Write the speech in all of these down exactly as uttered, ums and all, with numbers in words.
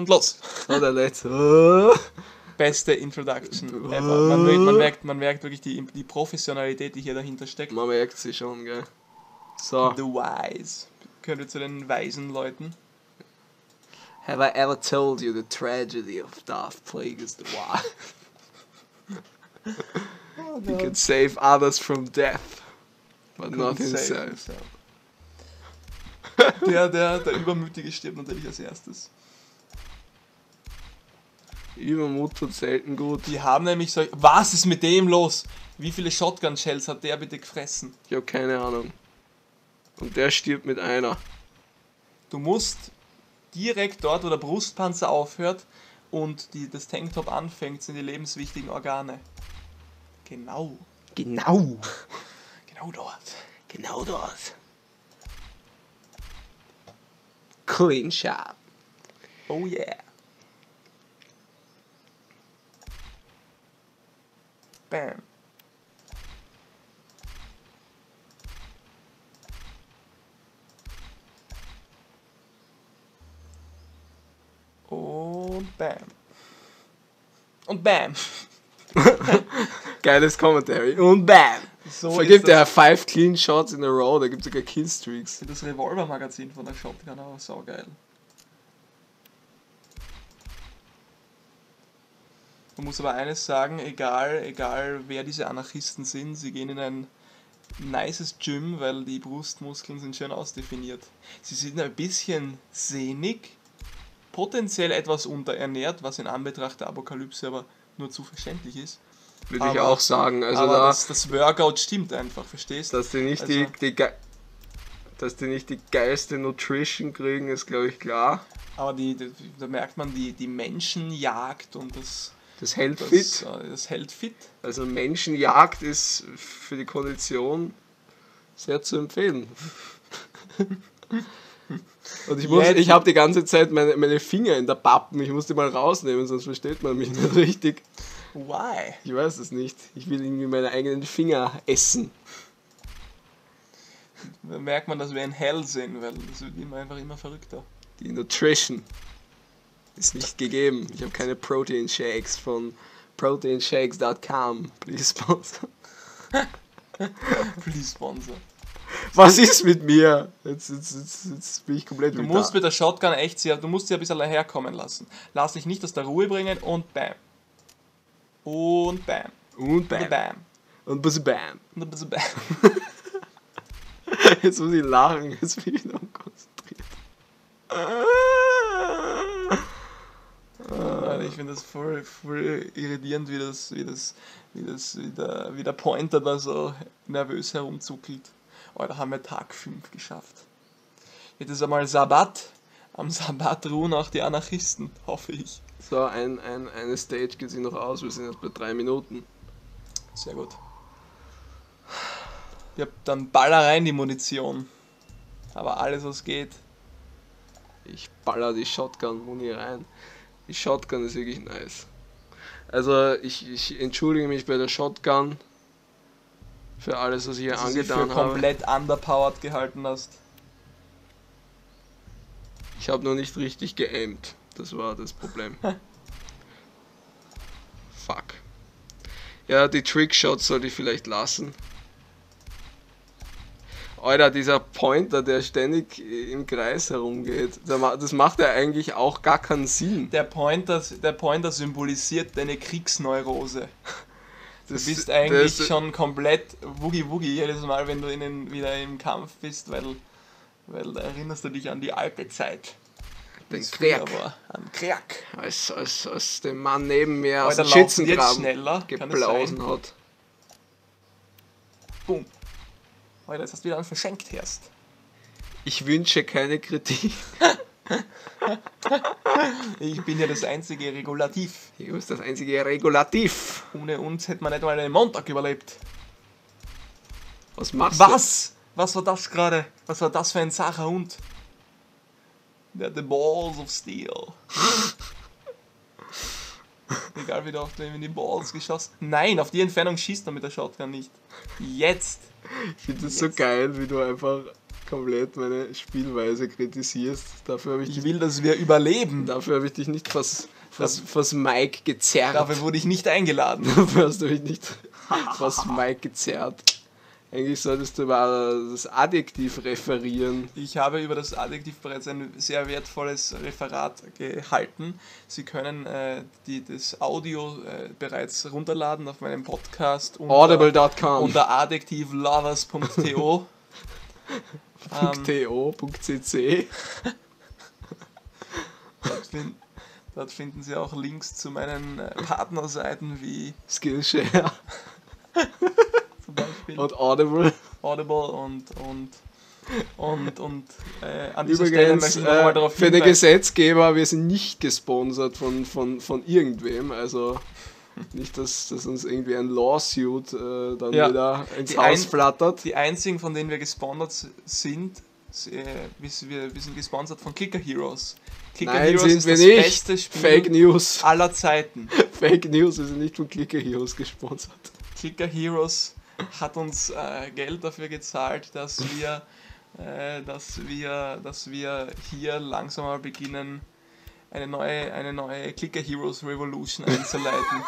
und los. Oder nicht? Oh. Beste Introduction ever. Man, merkt- man, merkt, man merkt wirklich die, die Professionalität, die hier dahinter steckt. Man merkt sie schon, gell. So. The Wise. Können wir zu den weisen Leuten? Have I ever told you the tragedy of Darth Plagueis the Wise? Oh, He can save others from death, but not Couldn't save himself. himself. Der, der, der Übermütige stirbt natürlich als erstes. Übermut tut selten gut. Die haben nämlich so. Was ist mit dem los? Wie viele Shotgun-Shells hat der bitte gefressen? Ich habe keine Ahnung. Und der stirbt mit einer. Du musst direkt dort, wo der Brustpanzer aufhört und die, das Tanktop anfängt, sind die lebenswichtigen Organe. Genau. Genau. Genau dort. Genau dort. Clean shot. Oh yeah. Bam. Und bam. Und bam. Geiles Commentary. Und bam. So Vergibt ist er das, five clean shots in a row, da gibt es sogar Killstreaks. das Revolver-Magazin von der Shotgun, aber saugeil. Man muss aber eines sagen, egal, egal wer diese Anarchisten sind, sie gehen in ein nices Gym, weil die Brustmuskeln sind schön ausdefiniert. Sie sind ein bisschen sehnig, potenziell etwas unterernährt, was in Anbetracht der Apokalypse aber nur zu verständlich ist. Würde ich Aber- auch sagen. Also aber da, das, das Workout stimmt einfach, verstehst du? dass die nicht Also- die, die ge- dass die nicht die geilste Nutrition kriegen, ist glaube ich klar. Aber die, die, da merkt man die, die Menschenjagd und das, Das hält das, fit. äh, das hält fit. Also Menschenjagd ist für die Kondition sehr zu empfehlen. Und ich, muss- Jetzt- ich habe die ganze Zeit meine, meine Finger in der Pappen. Ich muss die mal rausnehmen, sonst versteht man mich nicht richtig. Why? Ich weiß es nicht. Ich will irgendwie meine eigenen Finger essen. Da merkt man, dass wir in Hell sind, weil das wird immer einfach immer verrückter. Die Nutrition ist nicht gegeben. Ich habe keine Protein Shakes von proteinshakes dot com. Please sponsor. Please sponsor. Was ist mit mir? Jetzt, jetzt, jetzt, jetzt bin ich komplett Du wieder musst da. mit der Shotgun echt sehr, du musst sie ein bisschen herkommen lassen. Lass dich nicht aus der Ruhe bringen und bam. Und bam. Und Und bam. bam. Und bis bam. Und ein bisschen bam. Jetzt muss ich lachen. Jetzt bin ich noch konzentriert. Alter, ich finde das voll, voll irritierend, wie das, wie das, wie das, wie der, wie der Pointer da so nervös herumzuckelt. Alter, haben wir Tag fünf geschafft. Jetzt ist einmal Sabbat. Am Sabbat ruhen auch die Anarchisten, hoffe ich. So, ein, ein, eine Stage geht sich noch aus. Wir sind jetzt bei drei Minuten. Sehr gut. Ja, dann baller rein die Munition. Aber alles, was geht. Ich baller die Shotgun-Muni rein. Die Shotgun ist wirklich nice. Also, ich, ich entschuldige mich bei der Shotgun für alles, was ich hier Dass du sie für angetan habe. komplett underpowered gehalten hast. Ich habe noch nicht richtig geaimt. Das war das Problem. Fuck. Ja, die Trickshots sollte ich vielleicht lassen. Alter, dieser Pointer, der ständig im Kreis herumgeht, der ma- das macht ja eigentlich auch gar keinen Sinn. Der Pointer, der Pointer symbolisiert deine Kriegsneurose. Du Das- bist eigentlich das- schon komplett Woogie-Woogie jedes Mal, wenn du in den, wieder im Kampf bist, weil, weil da erinnerst du dich an die alte Zeit. Den Das früher Krieg. war. An Krieg. Als, als, als der Mann neben mir aus Alter, dem laufen die jetzt Schützengraben schneller? Kann das geblausen sein? hat. Boom. Alter, jetzt hast du wieder einen verschenkt erst. Ich wünsche keine Kritik. Ich bin ja das einzige Regulativ. Hier ist das einzige Regulativ. Ohne uns hätte man nicht mal einen Montag überlebt. Was machst Was? Was war das gerade? Was war das für ein zacher Hund? Der hat the balls of steel. Egal wie du auf dem in die Balls geschossen. Nein, auf die Entfernung schießt er mit der Shotgun nicht. Jetzt. du? Ich finde das so Jetzt. geil, wie du einfach komplett meine Spielweise kritisierst. Dafür habe ich, Ich dich, will, dass wir überleben. dafür habe ich dich nicht vors, vors, vors Mike gezerrt. Dafür wurde ich nicht eingeladen. Dafür hast du mich nicht vors Mike gezerrt. Eigentlich solltest du über das Adjektiv referieren. Ich habe über das Adjektiv bereits ein sehr wertvolles Referat gehalten. Sie können äh, die, das Audio äh, bereits runterladen auf meinem Podcast unter, Audible Punkt com unter adjektivlovers Punkt to. ähm, .to.cc dort, find, dort finden Sie auch Links zu meinen äh, Partnerseiten wie Skillshare zum Beispiel und Audible. Audible und und und und äh, an dieser Stelle Übrigens, möchte ich nochmal äh, darauf für den hinweisen. Gesetzgeber, wir sind nicht gesponsert von, von, von irgendwem, also nicht, dass, dass uns irgendwie ein Lawsuit äh, dann Ja. wieder ins Die Haus ein- flattert. Die einzigen, von denen wir gesponsert sind, äh, wir, wir sind gesponsert von Clicker Heroes. Clicker Nein, Heroes sind ist wir das nicht. beste Spiel Fake News. aller Zeiten. Fake News, wir sind nicht von Clicker Heroes gesponsert. Clicker Heroes hat uns äh, Geld dafür gezahlt, dass wir, äh, dass wir, dass wir hier langsam mal beginnen, eine neue, eine neue Clicker Heroes Revolution einzuleiten.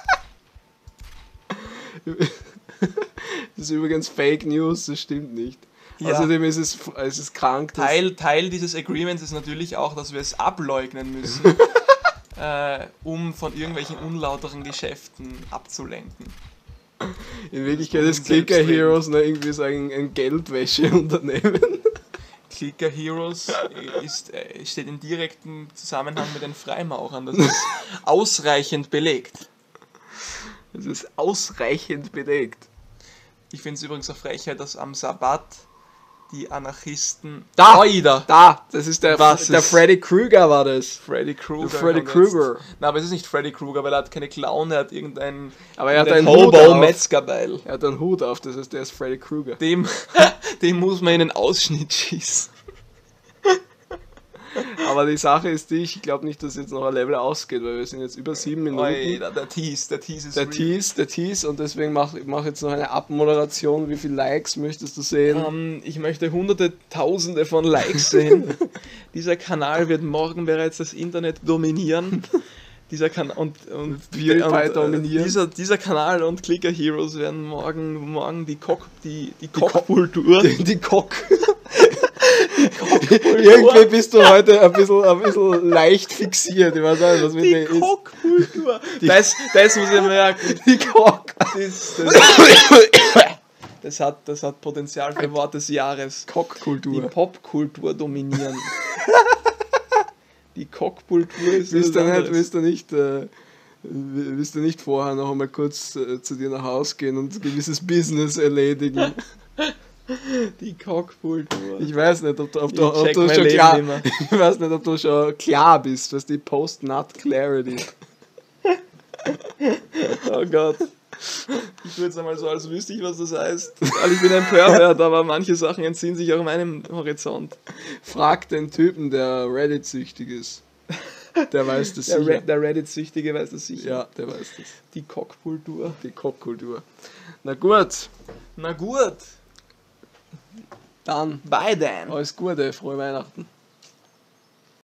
Das ist übrigens Fake News, das stimmt nicht. Ja. Außerdem ist es, es ist krank, dass Teil, Teil dieses Agreements ist natürlich auch, dass wir es ableugnen müssen, äh, um von irgendwelchen unlauteren Geschäften abzulenken. in Wirklichkeit das ist ist Clicker selbstredend. Heroes nur irgendwie so ein, ein Geldwäscheunternehmen. Clicker Heroes ist, äh, steht in direktem Zusammenhang mit den Freimaurern. Das ist ausreichend belegt. Es ist ausreichend belegt. Ich finde es übrigens eine Frechheit, dass am Sabbat die Anarchisten... Da! Oida! Da, das ist der, Was der ist- Freddy Krueger war das. Freddy Krueger. Der Freddy kommt Krueger. Jetzt. Na, aber es ist nicht Freddy Krueger, weil er hat keine Clown, er hat irgendein... Aber er hat irgendein einen Hut auf. Hobo-Metzgerbeil. Er hat einen Hut auf, das heißt, der ist Freddy Krueger. Dem, dem muss man in den Ausschnitt schießen. Aber die Sache ist die, ich glaube nicht, dass jetzt noch ein Level ausgeht, weil wir sind jetzt über sieben Minuten. Oida, der Tease, der Tease ist Der real. Tease, der Tease und deswegen mach, mach jetzt noch eine Abmoderation. Wie viele Likes möchtest du sehen? Ähm, ich möchte hunderte, tausende von Likes sehen. Dieser Kanal wird morgen bereits das Internet dominieren. Dieser kan und, und, PewDiePie und, äh, dominieren. Dieser, dieser Kanal und Clicker Heroes werden morgen, morgen die Cock, die, die Cockkultur. Die, die Cock. Irgendwie bist du heute ein bisschen, ein bisschen leicht fixiert. Ich weiß nicht, was mit Die dir ist. Cockkultur. Das, das muss ich merken. Die Cock. Das, das, das, hat, das hat Potenzial für Wort des Jahres. Die Cockkultur. Popkultur dominieren. Die Cockkultur ist Willst was du nicht, anderes. willst du nicht, äh, willst du nicht vorher noch einmal kurz äh, zu dir nach Hause gehen und ein gewisses Business erledigen? Die Cockkultur. Ich weiß nicht, ob du, ob Ich du, ob check du mein schon Leben klar, nicht mehr. ich weiß nicht, ob du schon klar bist, was die Post-Nut-Clarity. Oh Gott. Ich würde es einmal so, als wüsste ich, was das heißt. Weil ich bin ein Pervert, aber manche Sachen entziehen sich auch meinem Horizont. Frag den Typen, der Reddit-süchtig ist. Der weiß das Der, sicher. Red, der Reddit-Süchtige weiß das sicher. Ja, der weiß das. Die Cockkultur. Die Cockkultur. Na gut, Na gut. dann Bye then. alles Gute, frohe Weihnachten.